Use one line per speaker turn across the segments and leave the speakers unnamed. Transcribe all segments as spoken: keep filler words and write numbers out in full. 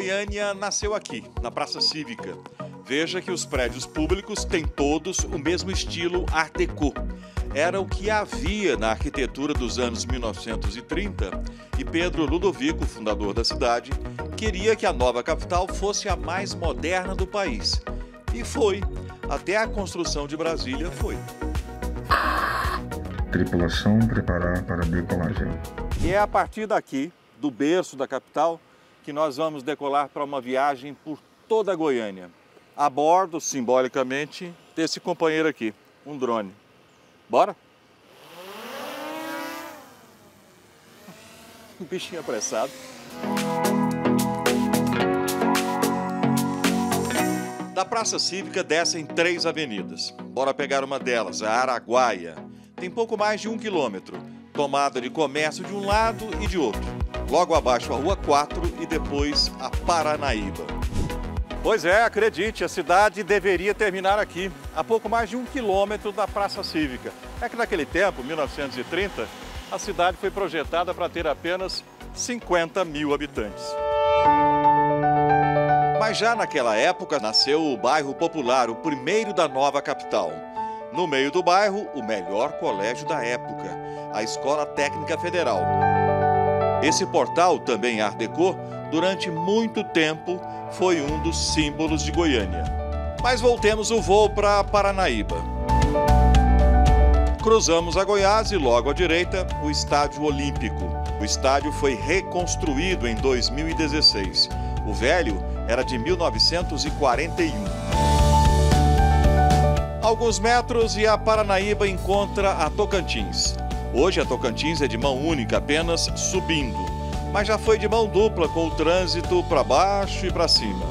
Goiânia nasceu aqui, na Praça Cívica. Veja que os prédios públicos têm todos o mesmo estilo Art Deco. Era o que havia na arquitetura dos anos mil novecentos e trinta e Pedro Ludovico, fundador da cidade, queria que a nova capital fosse a mais moderna do país. E foi. Até a construção de Brasília foi.
Tripulação preparar para decolagem.
E é a partir daqui, do berço da capital, que nós vamos decolar para uma viagem por toda a Goiânia. A bordo, simbolicamente, desse companheiro aqui, um drone. Bora? Um bichinho apressado. Da Praça Cívica descem três avenidas. Bora pegar uma delas, a Araguaia. Tem pouco mais de um quilômetro, tomada de comércio de um lado e de outro. Logo abaixo a Rua quatro e depois a Paranaíba. Pois é, acredite, a cidade deveria terminar aqui, a pouco mais de um quilômetro da Praça Cívica. É que naquele tempo, mil novecentos e trinta, a cidade foi projetada para ter apenas cinquenta mil habitantes. Mas já naquela época nasceu o bairro Popular, o primeiro da nova capital. No meio do bairro, o melhor colégio da época, a Escola Técnica Federal. Esse portal, também Art Deco, durante muito tempo foi um dos símbolos de Goiânia. Mas voltemos o voo para Paranaíba. Cruzamos a Goiás e logo à direita o Estádio Olímpico. O estádio foi reconstruído em dois mil e dezesseis. O velho era de mil novecentos e quarenta e um. Alguns metros e a Paranaíba encontra a Tocantins. Hoje a Tocantins é de mão única, apenas subindo, mas já foi de mão dupla com o trânsito para baixo e para cima.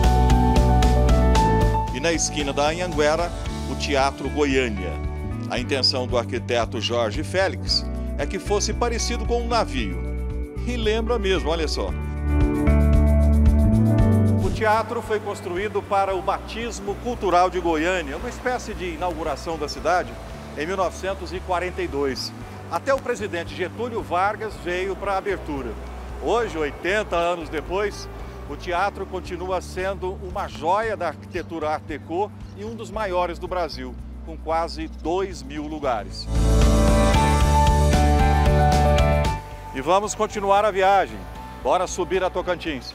E na esquina da Anhanguera, o Teatro Goiânia. A intenção do arquiteto Jorge Félix é que fosse parecido com um navio. E lembra mesmo, olha só. O teatro foi construído para o Batismo Cultural de Goiânia, uma espécie de inauguração da cidade, em mil novecentos e quarenta e dois. Até o presidente Getúlio Vargas veio para a abertura. Hoje, oitenta anos depois, o teatro continua sendo uma joia da arquitetura Art Deco e um dos maiores do Brasil, com quase dois mil lugares. E vamos continuar a viagem. Bora subir a Tocantins.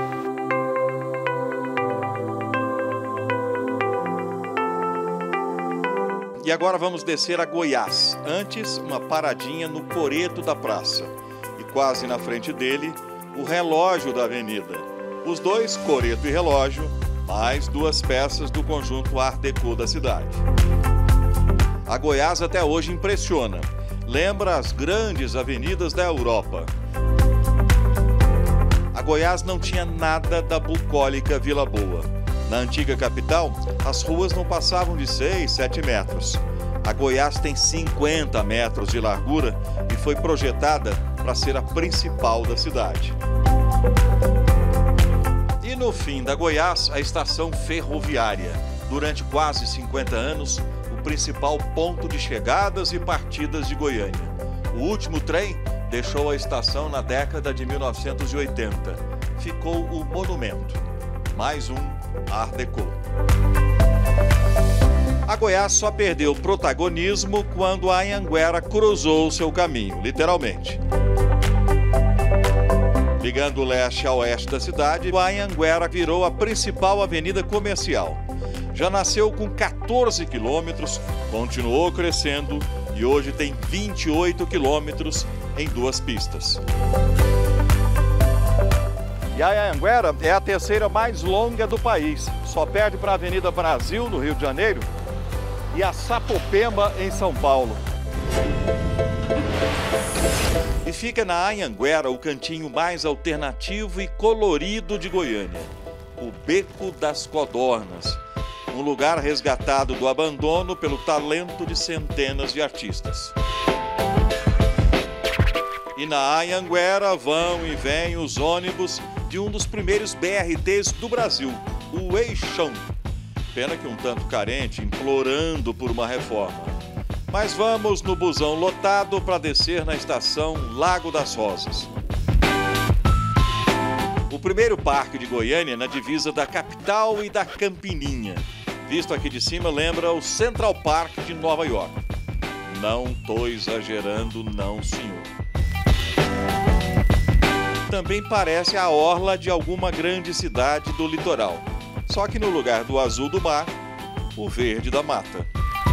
E agora vamos descer a Goiás. Antes, uma paradinha no coreto da praça. E quase na frente dele, o relógio da avenida. Os dois, coreto e relógio, mais duas peças do conjunto Art Deco da cidade. A Goiás até hoje impressiona. Lembra as grandes avenidas da Europa. A Goiás não tinha nada da bucólica Vila Boa. Na antiga capital, as ruas não passavam de seis, sete metros. A Goiás tem cinquenta metros de largura e foi projetada para ser a principal da cidade. E no fim da Goiás, a estação ferroviária. Durante quase cinquenta anos, o principal ponto de chegadas e partidas de Goiânia. O último trem deixou a estação na década de mil novecentos e oitenta. Ficou o monumento. Mais um Art Deco. A Goiás só perdeu protagonismo quando a Anhanguera cruzou seu caminho, literalmente. Ligando o leste ao oeste da cidade, a Anhanguera virou a principal avenida comercial. Já nasceu com quatorze quilômetros, continuou crescendo e hoje tem vinte e oito quilômetros em duas pistas. E a Anhanguera é a terceira mais longa do país. Só perde para a Avenida Brasil, no Rio de Janeiro, e a Sapopemba, em São Paulo. E fica na Anhanguera o cantinho mais alternativo e colorido de Goiânia, o Beco das Codornas, um lugar resgatado do abandono pelo talento de centenas de artistas. E na Anhanguera vão e vêm os ônibus de um dos primeiros B R Ts do Brasil, o Eixão. Pena que um tanto carente, implorando por uma reforma. Mas vamos no busão lotado para descer na estação Lago das Rosas. O primeiro parque de Goiânia na divisa da capital e da Campininha. Visto aqui de cima, lembra o Central Park de Nova York. Não estou exagerando, não, senhor. Também parece a orla de alguma grande cidade do litoral. Só que no lugar do azul do mar, o verde da mata.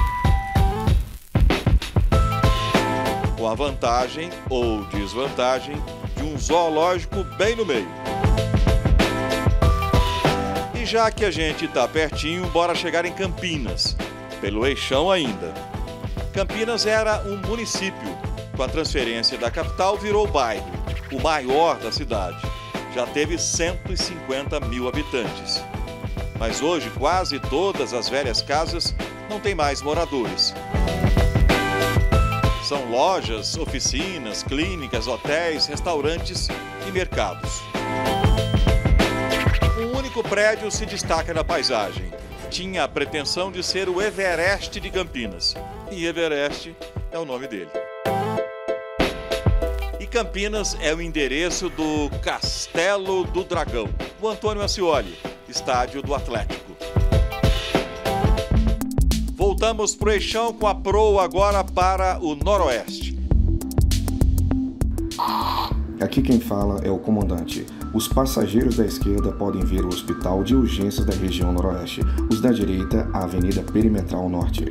Com a vantagem ou desvantagem de um zoológico bem no meio. E já que a gente está pertinho, bora chegar em Campinas, pelo Eixão ainda. Campinas era um município. Com a transferência da capital, virou bairro, o maior da cidade. Já teve cento e cinquenta mil habitantes. Mas hoje, quase todas as velhas casas não têm mais moradores. São lojas, oficinas, clínicas, hotéis, restaurantes e mercados. Um único prédio se destaca na paisagem. Tinha a pretensão de ser o Everest de Campinas. E Everest é o nome dele. E Campinas é o endereço do Castelo do Dragão, o Antônio Ascioli, estádio do Atlético. Voltamos para o Eixão com a proa agora para o Noroeste.
Aqui quem fala é o comandante. Os passageiros da esquerda podem ver o Hospital de Urgências da região Noroeste. Os da direita, a Avenida Perimetral Norte.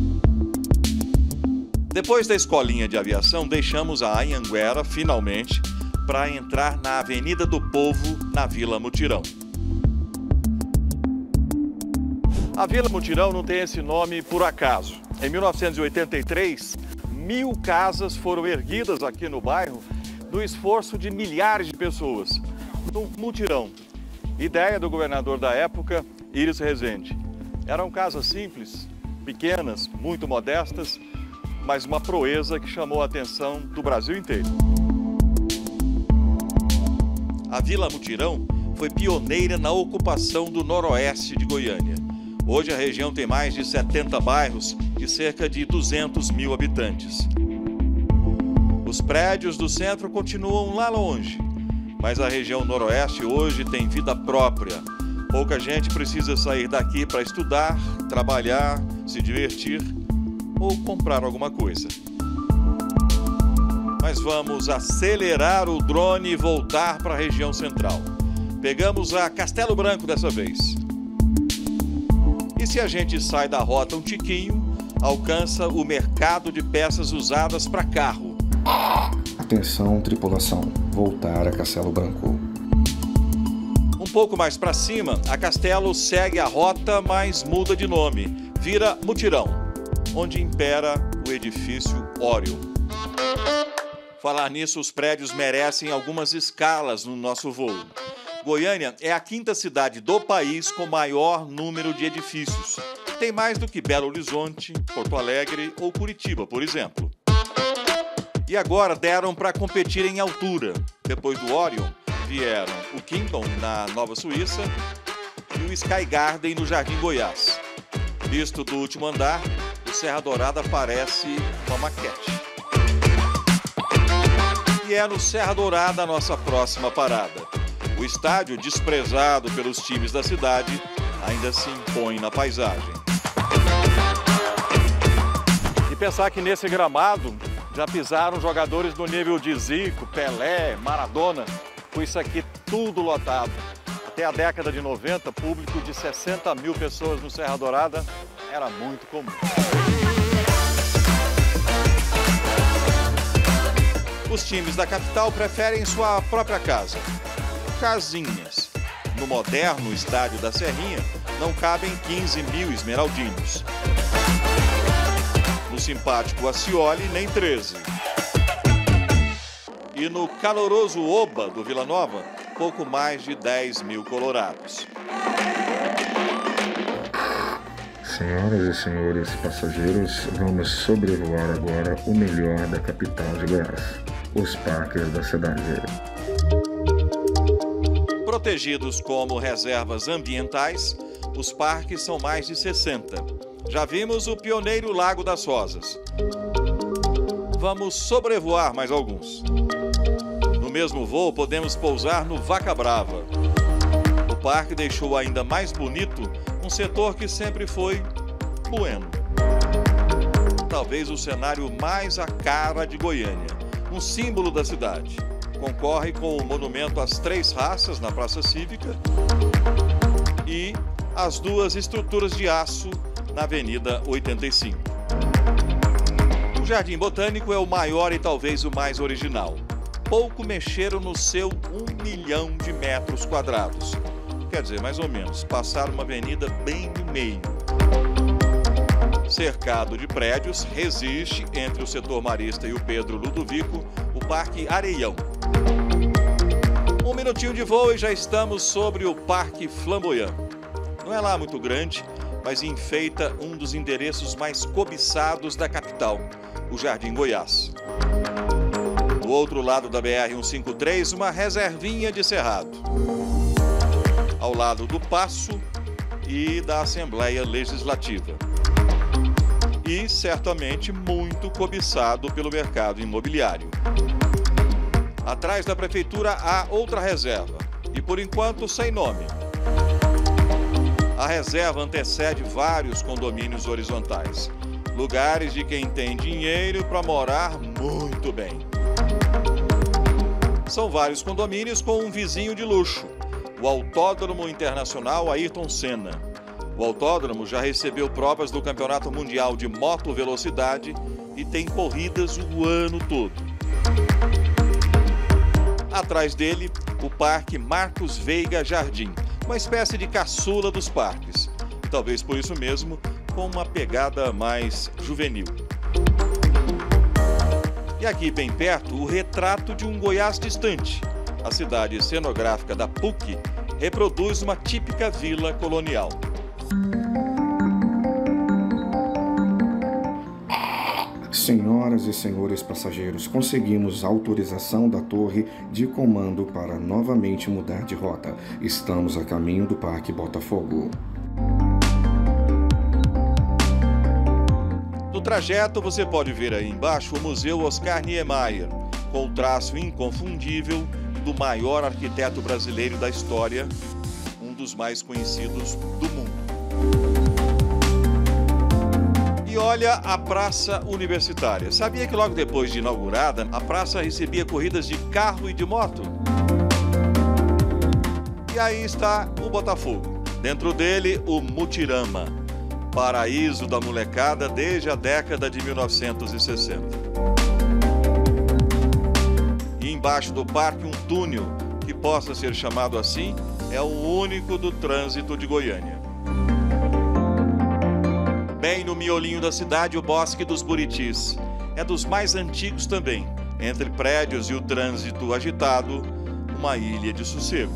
Depois da escolinha de aviação, deixamos a Anhanguera, finalmente, para entrar na Avenida do Povo, na Vila Mutirão. A Vila Mutirão não tem esse nome por acaso. Em mil novecentos e oitenta e três, mil casas foram erguidas aqui no bairro no esforço de milhares de pessoas. No mutirão. Ideia do governador da época, Íris Rezende. Eram casas simples, pequenas, muito modestas, mas uma proeza que chamou a atenção do Brasil inteiro. A Vila Mutirão foi pioneira na ocupação do noroeste de Goiânia. Hoje a região tem mais de setenta bairros e cerca de duzentos mil habitantes. Os prédios do centro continuam lá longe, mas a região noroeste hoje tem vida própria. Pouca gente precisa sair daqui para estudar, trabalhar, se divertir ou comprar alguma coisa. Mas vamos acelerar o drone e voltar para a região central. Pegamos a Castelo Branco dessa vez. E se a gente sai da rota um tiquinho, alcança o mercado de peças usadas para carro.
Atenção, tripulação. Voltar a Castelo Branco.
Um pouco mais para cima, a Castelo segue a rota, mas muda de nome. Vira Mutirão, onde impera o edifício Orion. Falar nisso, os prédios merecem algumas escalas no nosso voo. Goiânia é a quinta cidade do país com maior número de edifícios. Tem mais do que Belo Horizonte, Porto Alegre ou Curitiba, por exemplo. E agora deram para competir em altura. Depois do Orion, vieram o Kimpton, na Nova Suíça, e o Sky Garden, no Jardim Goiás. Visto do último andar, o Serra Dourada parece uma maquete. E é no Serra Dourada a nossa próxima parada. O estádio, desprezado pelos times da cidade, ainda se impõe na paisagem. E pensar que nesse gramado já pisaram jogadores do nível de Zico, Pelé, Maradona, com isso aqui tudo lotado. Até a década de noventa, público de sessenta mil pessoas no Serra Dourada era muito comum. Os times da capital preferem sua própria casa. Casinhas. No moderno estádio da Serrinha, não cabem quinze mil esmeraldinos. No simpático Ascioli, nem treze. E no caloroso Oba do Vila Nova, pouco mais de dez mil colorados.
Senhoras e senhores passageiros, vamos sobrevoar agora o melhor da capital de Goiás, os parques da cidade.
Protegidos como reservas ambientais, os parques são mais de sessenta. Já vimos o pioneiro Lago das Rosas. Vamos sobrevoar mais alguns. No mesmo voo, podemos pousar no Vaca Brava. parque deixou ainda mais bonito um setor que sempre foi bueno. Talvez o cenário mais à cara de Goiânia, um símbolo da cidade. Concorre com o monumento às três raças na Praça Cívica e as duas estruturas de aço na Avenida oitenta e cinco. O Jardim Botânico é o maior e talvez o mais original. Pouco mexeram no seu um milhão de metros quadrados. Quer dizer, mais ou menos, passaram uma avenida bem no meio. Cercado de prédios, resiste, entre o setor marista e o Pedro Ludovico, o Parque Areião. Um minutinho de voo e já estamos sobre o Parque Flamboyant. Não é lá muito grande, mas enfeita um dos endereços mais cobiçados da capital, o Jardim Goiás. Do outro lado da B R cento e cinquenta e três, uma reservinha de cerrado. Ao lado do Paço e da Assembleia Legislativa. E certamente muito cobiçado pelo mercado imobiliário. Atrás da prefeitura há outra reserva, e por enquanto sem nome. A reserva antecede vários condomínios horizontais, lugares de quem tem dinheiro para morar muito bem. São vários condomínios com um vizinho de luxo, o Autódromo Internacional Ayrton Senna. O autódromo já recebeu provas do Campeonato Mundial de Motovelocidade e tem corridas o ano todo. Atrás dele, o Parque Marcos Veiga Jardim, uma espécie de caçula dos parques. E talvez por isso mesmo, com uma pegada mais juvenil. E aqui bem perto, o retrato de um Goiás distante. A cidade cenográfica da P U C reproduz uma típica vila colonial.
Senhoras e senhores passageiros, conseguimos autorização da torre de comando para novamente mudar de rota. Estamos a caminho do Parque Botafogo.
No trajeto, você pode ver aí embaixo o Museu Oscar Niemeyer, com o traço inconfundível do maior arquiteto brasileiro da história, um dos mais conhecidos do mundo. E olha a Praça Universitária. Sabia que logo depois de inaugurada, a praça recebia corridas de carro e de moto? E aí está o Botafogo. Dentro dele, o Mutirama, paraíso da molecada desde a década de mil novecentos e sessenta. E embaixo do parque, um túnel, que possa ser chamado assim, é o único do trânsito de Goiânia. Bem no miolinho da cidade, o Bosque dos Buritis. É dos mais antigos também. Entre prédios e o trânsito agitado, uma ilha de sossego.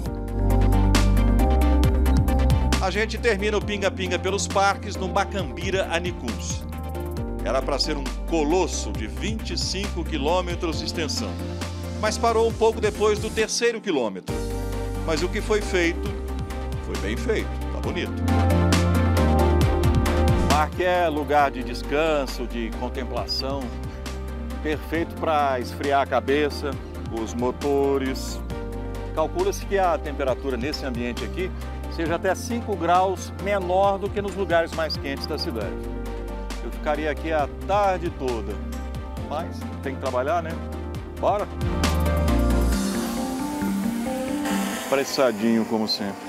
A gente termina o pinga-pinga pelos parques no Macambira Anicuns. Era para ser um colosso de vinte e cinco quilômetros de extensão, mas parou um pouco depois do terceiro quilômetro. Mas o que foi feito, foi bem feito, tá bonito. O parque é lugar de descanso, de contemplação, perfeito para esfriar a cabeça, os motores. Calcula-se que a temperatura nesse ambiente aqui seja até cinco graus menor do que nos lugares mais quentes da cidade. Eu ficaria aqui a tarde toda, mas tem que trabalhar, né? Bora! Apressadinho como sempre.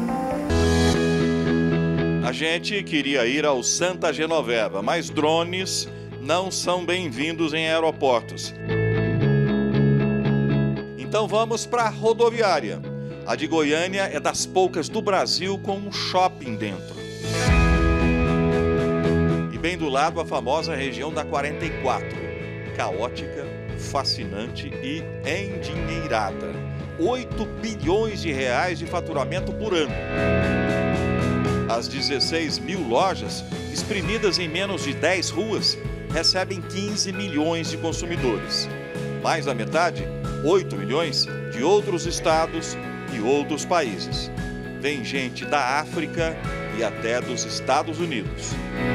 A gente queria ir ao Santa Genoveva, mas drones não são bem-vindos em aeroportos. Então vamos para a rodoviária. A de Goiânia é das poucas do Brasil com um shopping dentro. E bem do lado a famosa região da quarenta e quatro, caótica, fascinante e endinheirada. oito bilhões de reais de faturamento por ano. As dezesseis mil lojas, espremidas em menos de dez ruas, recebem quinze milhões de consumidores. Mais da metade, oito milhões, de outros estados e outros países. Vem gente da África e até dos Estados Unidos.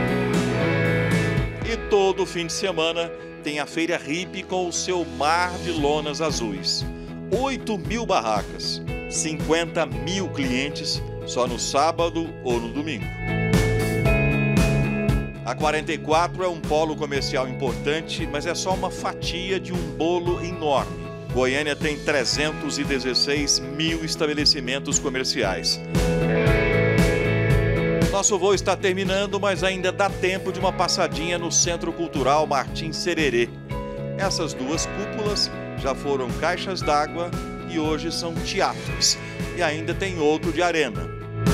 E todo fim de semana tem a Feira Hippie com o seu mar de lonas azuis. oito mil barracas, cinquenta mil clientes só no sábado ou no domingo. A quarenta e quatro é um polo comercial importante, mas é só uma fatia de um bolo enorme. Goiânia tem trezentos e dezesseis mil estabelecimentos comerciais. Nosso voo está terminando, mas ainda dá tempo de uma passadinha no Centro Cultural Martim Sererê. Essas duas cúpulas já foram caixas d'água e hoje são teatros. E ainda tem outro de arena.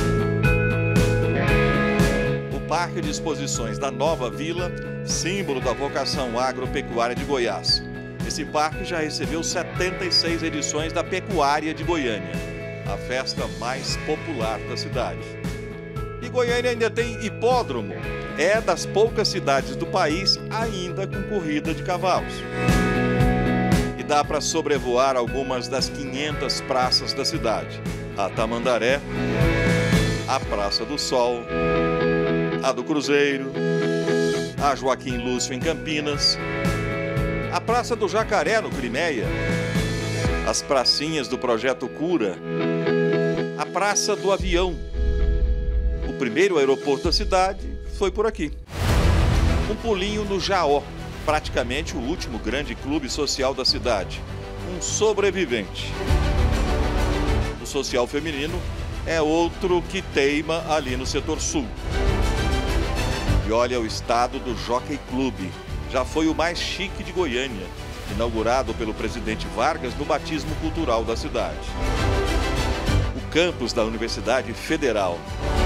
O Parque de Exposições da Nova Vila, símbolo da vocação agropecuária de Goiás. Esse parque já recebeu setenta e seis edições da Pecuária de Goiânia, a festa mais popular da cidade. E Goiânia ainda tem hipódromo. É das poucas cidades do país ainda com corrida de cavalos. E dá para sobrevoar algumas das quinhentas praças da cidade. A Tamandaré, a Praça do Sol, a do Cruzeiro, a Joaquim Lúcio em Campinas, a Praça do Jacaré no Crimeia, as pracinhas do Projeto Cura, a Praça do Avião. O primeiro aeroporto da cidade foi por aqui. Um pulinho no Jaó, praticamente o último grande clube social da cidade. Um sobrevivente. O social feminino é outro que teima ali no setor sul. E olha o estado do Jockey Club. Já foi o mais chique de Goiânia, inaugurado pelo presidente Vargas no batismo cultural da cidade. O campus da Universidade Federal.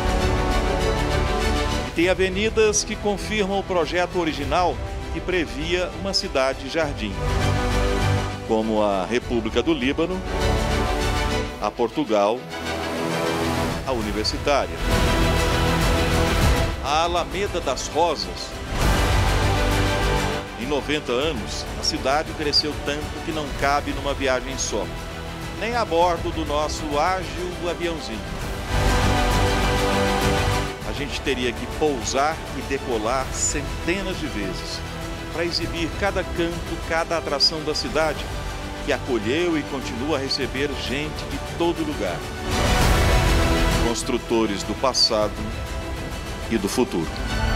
E tem avenidas que confirmam o projeto original que previa uma cidade-jardim, como a República do Líbano, a Portugal, a Universitária, a Alameda das Rosas. Em noventa anos, a cidade cresceu tanto que não cabe numa viagem só, nem a bordo do nosso ágil aviãozinho. A gente teria que pousar e decolar centenas de vezes para exibir cada canto, cada atração da cidade que acolheu e continua a receber gente de todo lugar. Construtores do passado e do futuro.